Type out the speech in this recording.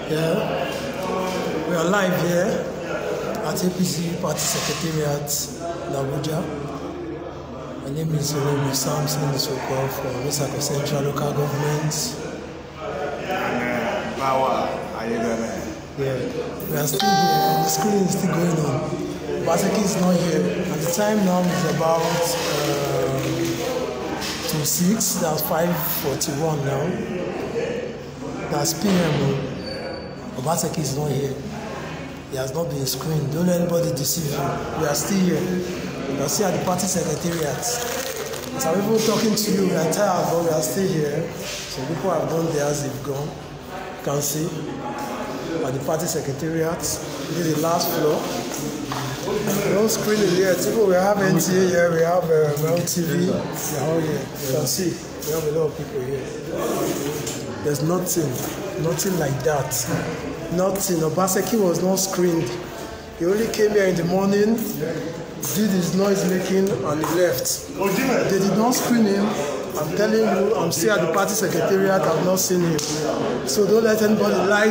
Yeah, we are live here at APC Party Secretariat Abuja. My name is Godwin Obaseki from Misako Central Local Government. Yeah, we are still here. The screen is still going on. Obaseki is not here. At the time now is about 2:06. That's 5:41 now. That's PM. Obaseki is not here. He has not been screened. Don't let anybody deceive you. We are still here. We are still at the party secretariat. Some people talking to you, we are tired, but we are still here. Some people have done theirs, they've gone. You can see at the party secretariat. This is the last floor. We don't screen it yet. We have NTA here, we have TV. We are all here. You can see we have a lot of people here. There's nothing like that. Nothing. Obaseki was not screened. He only came here in the morning, did his noise making, and he left. They did not screen him. I'm telling you, I'm still at the party secretariat. I've not seen him. So don't let anybody lie.